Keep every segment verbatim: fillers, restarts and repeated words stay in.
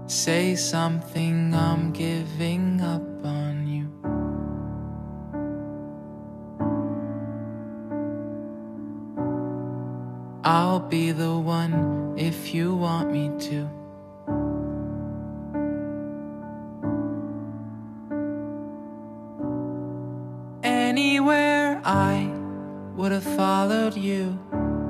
Say something, I'm giving up on you. I'll be the one if you want me to. Anywhere I would have followed you.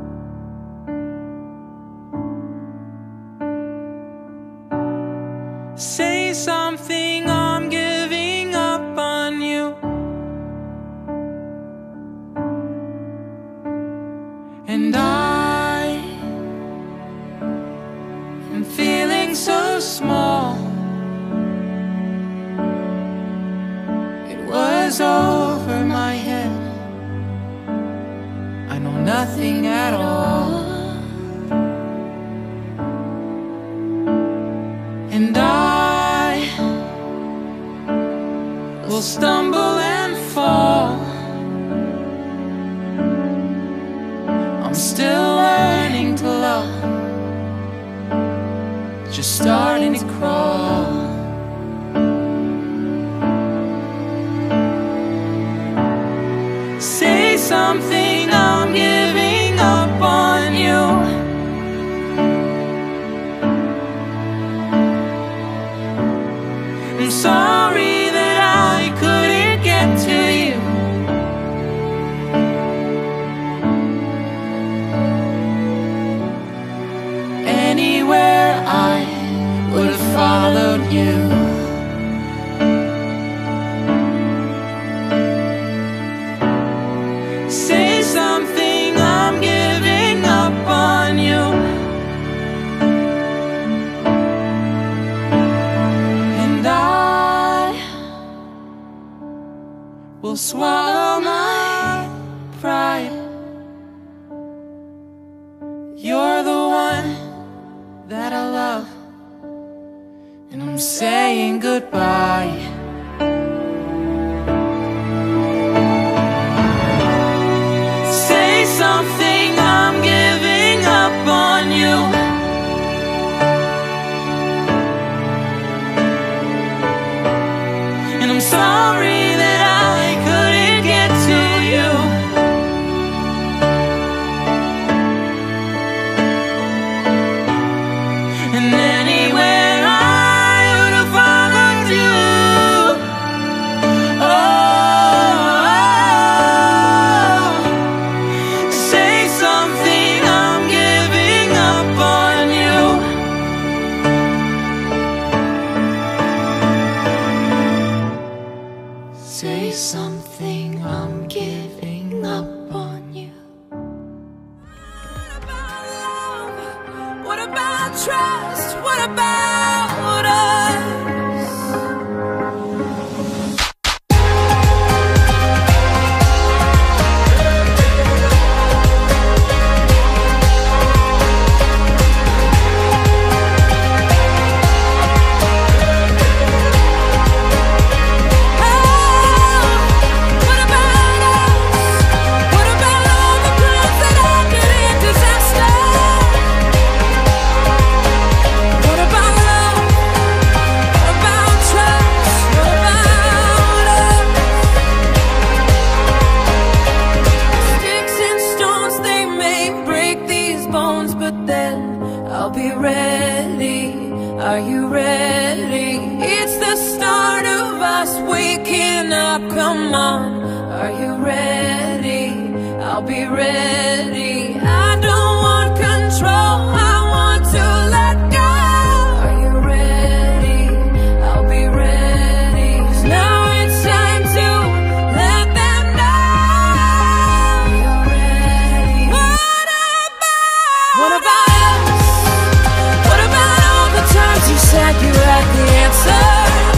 Say something, I'm giving up on you. And I am feeling so small. It was over my head. I know nothing at all. And I will stumble and fall. I'm still learning to love, just starting to crawl. Say something, I'm giving up on you. I'm sorry that I couldn't get to you. Anywhere I would have followed you. Say something, I'm giving up on you. Will swallow my pride. You're the one that I love, and I'm saying goodbye. Say something, I'm giving up on you. And I'm sorry that I couldn't get to you. And anywhere I would have followed you. Oh, say something, I'm giving up on you. Say something, I'm giving up on you. What about love? What about trust? What about us? I'll be ready. Are you ready? It's the start of us waking up. Come on. Are you ready? I'll be ready. I don't want control. I want to let go. Are you ready? I'll be ready. 'Cause now it's time to let them know. Are you ready? What about? What about? You said you had the answer.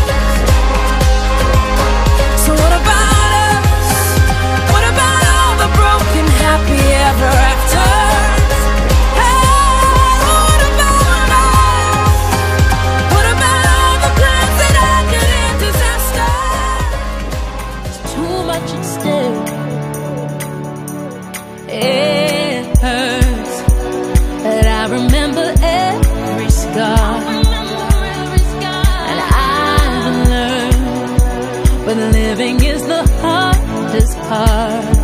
So what about us? What about all the broken, happy ever after? Hey, what about us? What about all the plans that ended in disaster? There's too much at stake. It hurts, but I remember every scar. living is the hardest part.